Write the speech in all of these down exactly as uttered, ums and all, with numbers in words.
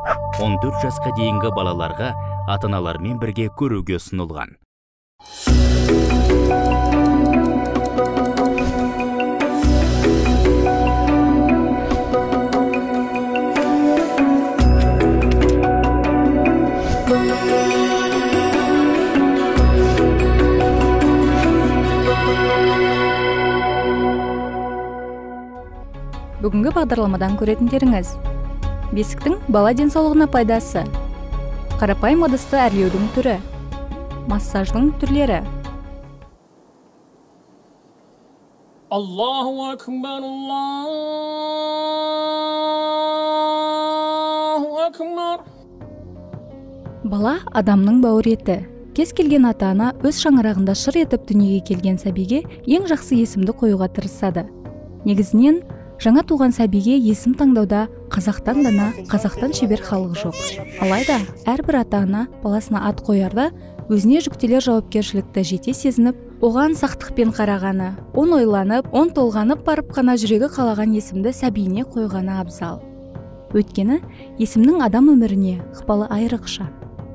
он төрт жасқа дейінгі балаларға ата-аналармен бірге көруге ұсынылған. Бүгінгі бағдарламадан көретіндеріңіз: бесіктің бала денсаулығына пайдасы, қарапайым ыдысты әрлеудің түрі, массаждың түрлері. Аллаху акбар, Аллаху акбар. Бала адамның бауыр еті. Кез келген ата-ана өз шаңырағында шыр етіп дүниеге келген сәбиге ең жақсы есімді қоюға тырысады. Негізінен жаңа туған сәбиге есім таңдауда қазақтан дана, қазақтан шебер халық жоқ. Алайда әрбір ата-ана баласына ат қоярда өзіне жүктелер жауапкершілікті жете сезініп, оған сақтықпен қарағаны, он ойланып, он толғанып барып қана жүрегі қалаған есімді сәбиіне қойғаны абзал. Өйткені есімнің адам өміріне ықпалы айрықша.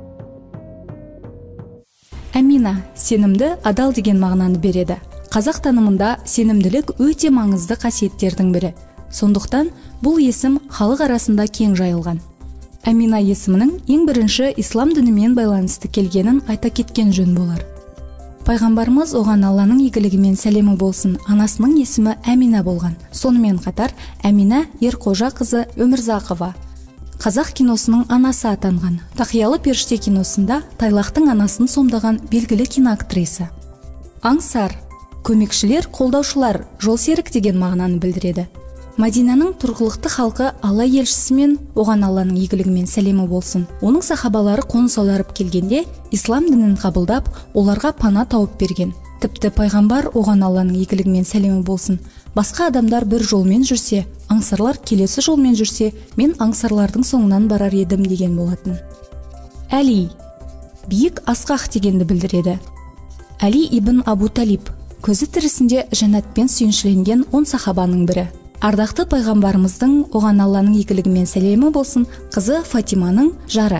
Әмина сенімді, адал деген мағынаны береді. Қазақ танымында сенімділік өте маңызды қасиеттердің бірі. Сондықтан бұл есім халық арасында кең жайылған. Әмина есімінің ең бірінші ислам дінімен байланысты келгенін айта кеткен жөн болар. Пайғамбарымыз оған Алланың игілігімен сәлемі болсын, анасының есімі Әмина болған. Сонымен қатар Әмина Ерқожа қызы Өмірзақова қазақ киносының анасы атанған. Тақиялы періште киносында Тайлақтың анасын сомдаған белгілі киноактриса. Аңсар көмекшілер, қолдаушылар, жолсерік деген мағынаны білдіреді. Мәдинаның тұрғылықты халқы Алла елшісімен оған Алланың игілігімен сәлемі болсын. Оның сахабалары қоныс аударып келгенде ислам дінін қабылдап, оларға пана тауып берген. Тіпті пайғамбар оған Алланың игілігімен сәлемі болсын. Басқа адамдар бір жолмен жүрсе, аңсарлар келесі жолмен жүрсе, мен аңсарлардың соңынан барар едім деген болатын. Әли биік асқақ дегенді білдіреді. Әли ибн Абу Талиб көзі тірісінде жәннатпен сүйіншіленген он сахабаның бірі. Ардақты пайғамбарымыздың оған Алланың игілігімен сәлемі болсын қызы Фатиманың жары.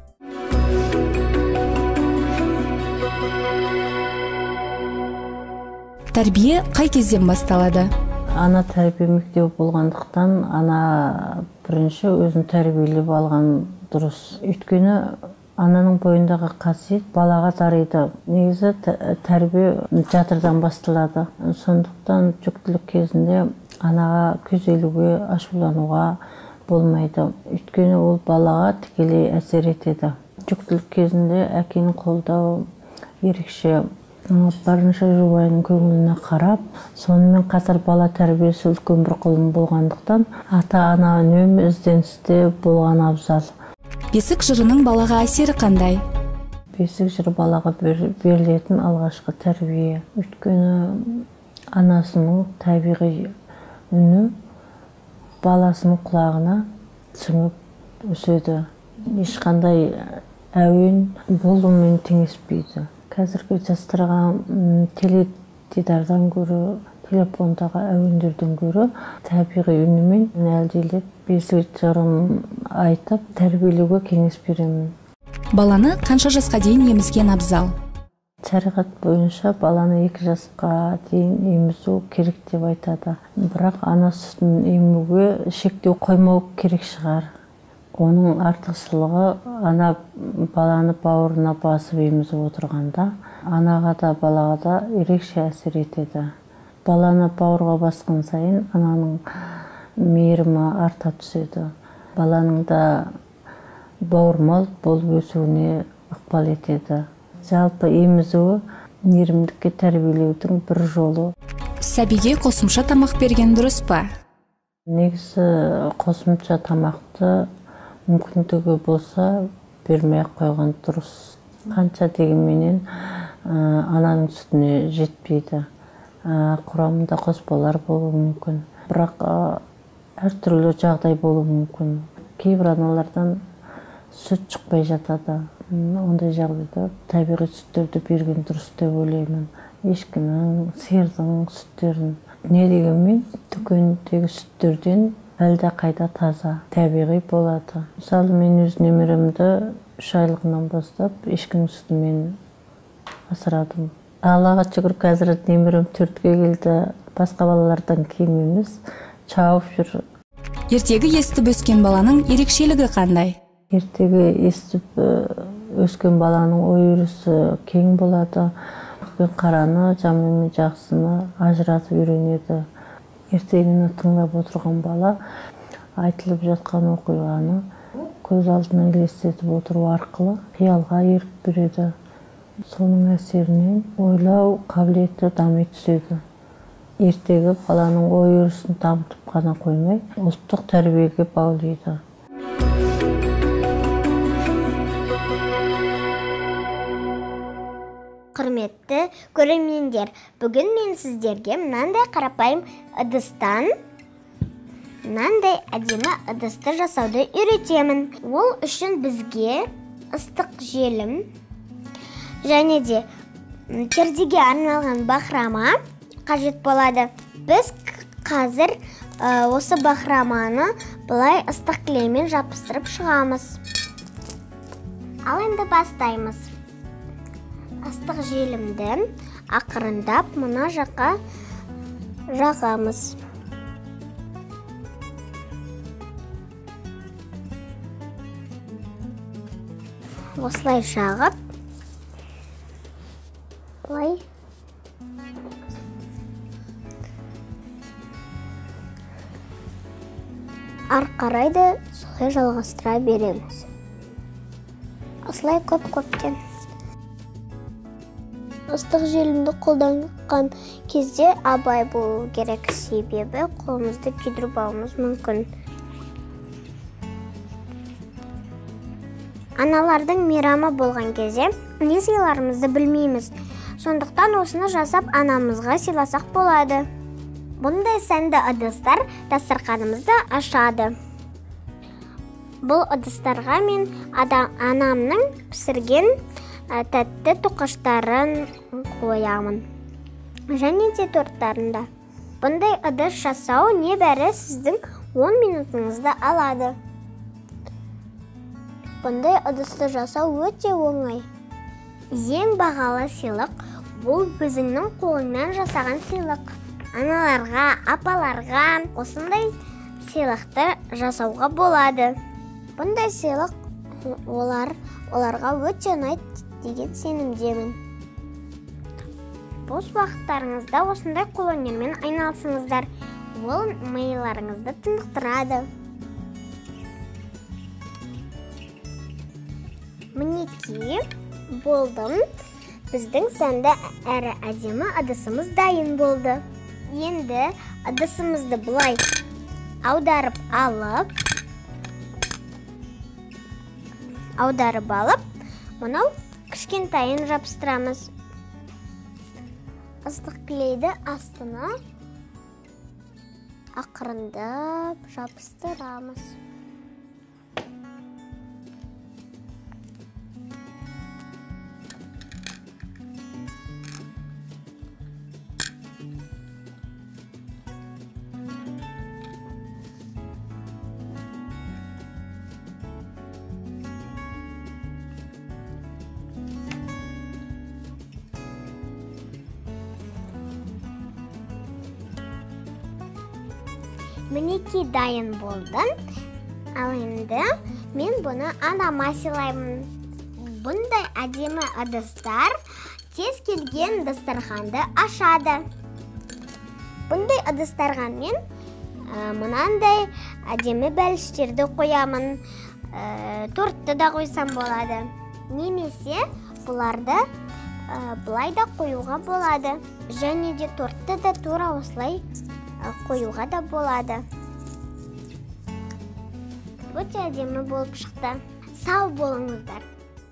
Тәрбие қай кезден басталады? Ана тәрбие мектебі болғандықтан ана бірінші өзін тәрбиелеп алған дұрыс. Өйткені ананың бойындағы қасиет балаға дариды. Негізі тәрбие жатырдан басталады. Сондықтан жүктілік кезінде анаға күйзелуге, ашулануға болмайды. Өйткені ол балаға тікелей әсер етеді. Жүктілік кезінде әкенің қолдауы ерекше. Барынша жұбайының көңіліне қарап, сонымен қатар бала тәрбиесі үлкен бір құлым болғандықтан ата-ана үнемі ізденісте болған абзал. Бесік жырының балаға әсері қандай? Бесік жыры балаға берілетін алғашқы тәрбие. Өйткені анасының табиғи үні баласының құлағына сіңіп өседі. Ешқандай әуен болумен теңеспейді. Қазіргі жастарға теледидардан көрі, телефондағы әуендерден көрі табиғи үнімен әлдейлеп бесік жырын айтып тәрбиелеуге кеңес беремін. Баланы қанша жасқа дейін емізген абзал? Шариғат бойынша баланы екі жасқа дейін емізу керек деп айтады. Бірақ ана сүтін емуге шектеу қоймау керек шығар. Оның артықшылығы ана баланы бауырына басып емізіп отырғанда, анаға да балаға да ерекше әсер етеді. Баланы бауырға басқан сайын ананың мейірімі арта түседі. Баланың да бауырмал болып өсуіне ықпал етеді. Жалпы емізуі мейірімдікке тәрбиелеудің бір жолы. Сәбиге қосымша тамақ берген дұрыс па? Негізі қосымша тамақты мүмкіндігі болса бермей қойған дұрыс. Қанша дегенменен ананың сүтіне жетпейді. Құрамында қоспалар болуы мүмкін. Бірақ әртүрлі жағдай болуы мүмкін. Кейбір аналардан сүт шықпай жатады. Ондай жағдайда табиғи сүттерді берген дұрыс деп ойлаймын. Ешкінің, сиырдың сүттерін. Не дегенмен дүкендегі сүттерден әлде қайда таза, табиғи болады. Мысалы, мен өз немеремді үш айлығынан бастап ешкім сүтімен асырадым. Аллаға шүкір, қазір немерем төртке келді, басқа балалардан кем емес, чауып жүр. Ертегі естіп өскен баланың ерекшелігі қандай? Ертегі естіп өскен баланың ой-өрісі кең болады. Ақ пен қараны, жаман мен жақсыны ажыратып үйренеді. Ертегіні тыңдап отырған бала айтылып жатқан оқиғаны көз алдына елестетіп отыру арқылы қиялға ерік береді. Соның әсерінен ойлау қабілеті дами түседі. Ертегі баланың ой-өрісін дамытып қана қоймай, ұлттық тәрбиеге баулиды. Құрметті көрермендер, бүгін мен сіздерге мынандай қарапайым ыдыстан мынандай әдемі ыдысты жасауды үйретемін. Ол үшін бізге ыстық желім және де пердеге арналған бахрама қажет болады. Біз қазір осы бахраманы былай ыстық клеймен жабыстырып шығамыз. Ал енді бастаймыз. Астық желімді ақырындап мына жаққа жағамыз. Осылай жағып, былай ары қарай да солай жалғастыра береміз. Осылай көп-көптен. Ыстық желімді қолданған кезде абай болу керек, себебі қолымызды күйдіріп алуымыз мүмкін. Аналардың мейрамы болған кезде не сыйларымызды білмейміз. Сондықтан осыны жасап анамызға сыйласақ болады. Бұндай сәнді ыдыстар дастарханымызды ашады. Бұл ыдыстарға мен анамның пісірген тәтті тоқаштарын қоямын. Және де торттарында. Бұндай ыдыс жасау небәрі сіздің он минутыңызды алады. Бұндай ыдысты жасау өте оңай. Ең бағалы сыйлық бұл өзіңнің қолыңнан жасаған сыйлық. Аналарға, апаларға осындай сыйлықты жасауға болады. Бұндай сыйлық олар оларға өте ұнайды деген сенімдемін. Бос уақыттарыңызда осындай қолөнермен айналысыңыздар. Ол миыларыңызды тынықтырады. Мінекей, болдым. Біздің сәнді әрі әдемі ыдысымыз дайын болды. Енді ыдысымызды бұлай аударып алып, аударып алып, мұнау кішкентайын жабыстырамыз. Ыстық клейді астына ақырындап жабыстырамыз. Мінекей дайын болды. Ал енді мен бұны анама сыйлаймын. Бұндай әдемі ыдыстар тез келген дастарханды ашады. Бұндай ыдыстарға мен мынандай әдемі бәліштерді қоямын. Тортты да қойсам болады. Немесе бұларды бұлай да қоюға болады. Және де тортты да тура осылай қоюға да болады. Өте әдемі болып шықты. Сау болыңыздар.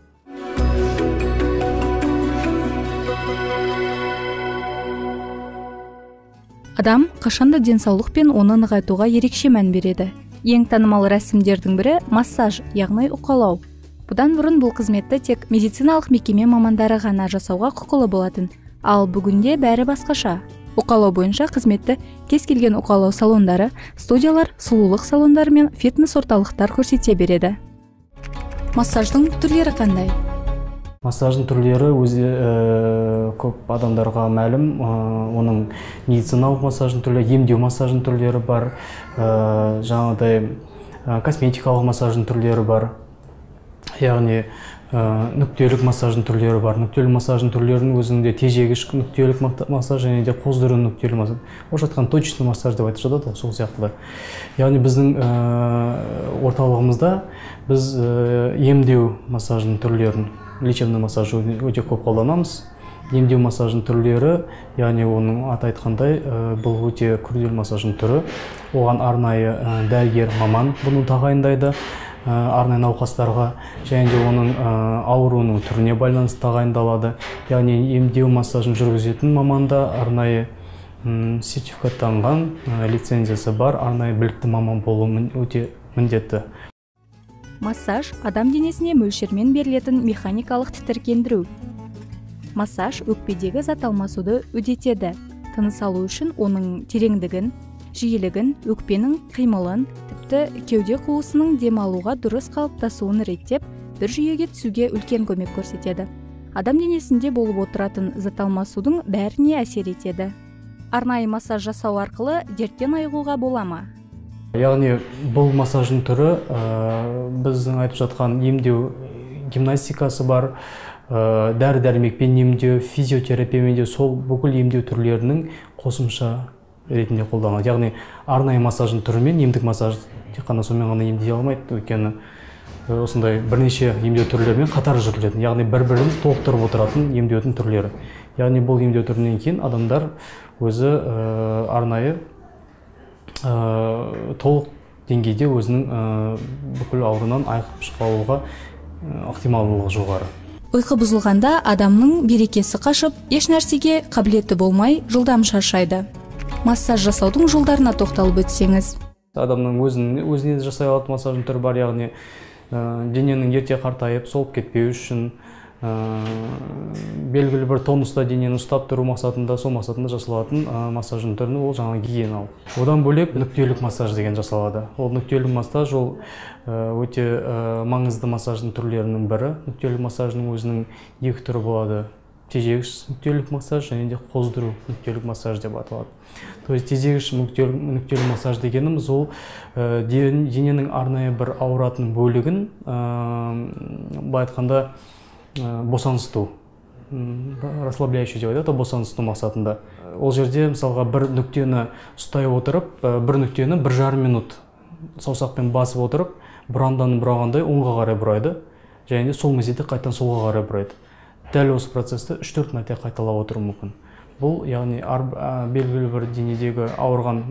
Адам қашанда денсаулық пен оны нығайтуға ерекше мән береді. Ең танымал рәсімдердің бірі массаж, яғни уқалау. Бұдан бұрын бұл қызметті тек медициналық мекеме мамандары ғана жасауға құқылы болатын. Ал бүгінде бәрі басқаша. Уқалау боюнча кызметти кез келген уқалау салондары, студиялар, сулуулук салондары мен фитнес орталыктар көрсөтө береді. Массаждың түрлері қандай? Массаждың түрлері өзі көп адамдарға мәлім. Оның медициналық массаждың түрлері, емдеу массаждың түрлері бар, жаңағыдай косметикалық массаждың түрлері бар. Яғни нүктелік массаждың түрлері бар. Нүктелік массаждың түрлерінің өзінде тежегіш нүктелік массаж және де қоздыру нүктелік массаж. Орысша айтқанда точечный массаж деп айтып жатады, сол сияқты. Яғни біздің орталығымызда біз емдеу массаждың түрлерін, лечебный массаж өте көп қолданамыз. Емдеу массаждың түрлері, яғни оның аты айтқандай, бұл өте күрделі массаждың түрі. Оған арнайы дәрігер маман бұны тағайындайды, арнайы науқастарға, және де оның ауруының түріне байланысты тағайындалады. Яғни емдеу массажын жүргізетін маманда арнайы сертификаттанған лицензиясы бар, арнайы білікті маман болу өте міндетті. Массаж адам денесіне мөлшермен берілетін механикалық тітіркендіру. Массаж өкпедегі зат алмасуды үдетеді. Тыныс алу үшін оның тереңдігін, жиілігін, өкпенің қимылын, тіпті кеуде қуысының демалуға дұрыс қалыптасуын реттеп, бір жүйеге түсуге үлкен көмек көрсетеді. Адам денесінде болып отыратын зат алмасудың бәріне әсер етеді. Арнайы массаж жасау арқылы дерттен айығуға бола ма? Яғни бұл массаждың түрі біздің айтып жатқан емдеу гимнастикасы бар, дәрі-дәрмекпен емдеу, физиотерапия емдеу, сол бүкіл емдеу түрлерінің қосымша ретінде қолданылады. Яғни арнайы массаждың түрімен емдік массаж тек қана сонымен ғана емдей алмайды, өйткені осындай бірнеше емдеу түрлерімен қатар жүргізілетін, яғни бір-бірін толықтырып отыратын емдеудің түрлері. Яғни бұл емдеу түрінен кейін адамдар өзі арнайы толық деңгейде өзінің бүкіл ауруынан айығып шығуға ықтималдығы жоғары. Ұйқы бұзылғанда адамның берекесі қашып, еш нәрсеге қабілеті болмай, жылдам шаршайды. Массаж жасаудың жолдарына тоқталып өтсеңіз. Адамның өзіне жасай алатын массаждың түрі бар, яғни дененің ерте қартайып, солып кетпеу үшін, белгілі бір тонуста денені ұстап тұру мақсатында, сол мақсатында жасалатын массаждың түрі ол жаңа гигиеналық. Одан бөлек нүктелік массаж деген жасалады. Ол нүктелік массаж ол өте маңызды массаждың түрлерінің бірі. Нүктелік массаждың өзінің екі түрі болады. Тежегіш нүктелік массаж және де қоздыру нүктелік массаж деп аталады. То есть тежегіш нүктелік массаж дегеніміз ол дененің арнайы бір ауыратын бөлігін былай айтқанда босаңсыту, расслабляющий деп айтады, босаңсыту мақсатында. Ол жерде мысалға бір нүктені ұстай отырып, бір нүктені бір жарым минут саусақпен басып отырып, бұрандан бұрағандай оңға қарай бұрайды, және де сол мезетте қайтадан солға қарай бұрайды. Дәл осы процесті үш төрт мәрте қайталап отыру мүмкін. Бұл, яғни белгілі бір денедегі ауырған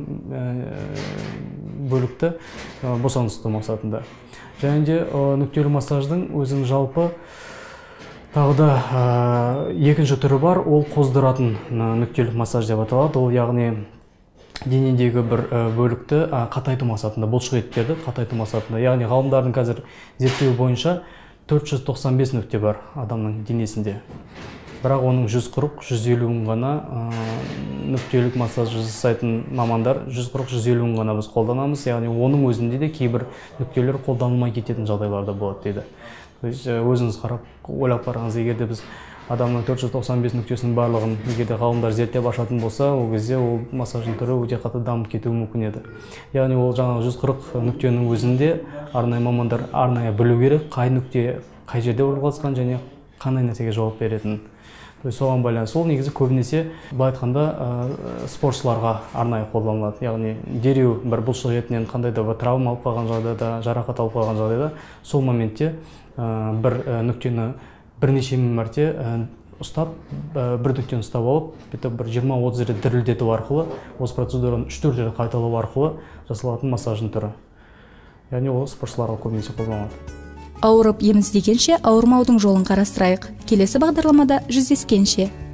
бөлікті босаңсыту мақсатында. Және де нүктелі массаждың өзінің жалпы тағы да екінші түрі бар, ол қоздыратын нүктелік массаж деп аталады. Ол яғни денедегі бір бөлікті қатайту мақсатында, бұлшық еттерді қатайту мақсатында. Яғни ғалымдардың қазір зерттеуі бойынша төрт жүз тоқсан бес нүкте бар адамның денесінде. Бірақ оның жүз қырық жүз елуін ғана нүктелік массаж жасайтын мамандар жүз қырық жүз елуін ғана біз қолданамыз. Яғни оның өзінде де кейбір нүктелер қолданылмай кететін жағдайларда болады дейді. Өзіңіз қарап, ойлап қараңыз, егер де біз адамның төрт жүз тоқсан бес нүктесінің барлығын егер де ғалымдар зерттеп ашатын болса, ол кезде ол массаждың түрі өте қатты дамып кетуі мүмкін еді. Яғни ол жаңағы жүз қырық нүктенің өзінде арнайы мамандар арнайы білу керек, қай нүкте қай жерде орналасқан және қандай нәрсеге жауап беретін. Соған байланысты сол негізі көбінесе былай айтқанда спортшыларға арнайы қолданылады. Яғни дереу бір бұлшық етінен қандай да бір травма алып қалған жағдайда, жарақат алып қалған жағдайда сол моментте бір нүктені бірнеше мәрте ұстап, бір нүктені ұстап алып, бір жиырма отыз рет дірілдету арқылы, осы процедураны үш төрт рет қайталау арқылы жасалатын массаждың түрі. Яғни ол спортшыларға көбінесе қолданылады. Ауырып ем іздегенше ауырмаудың жолын қарастырайық. Келесі бағдарламада жүздескенше.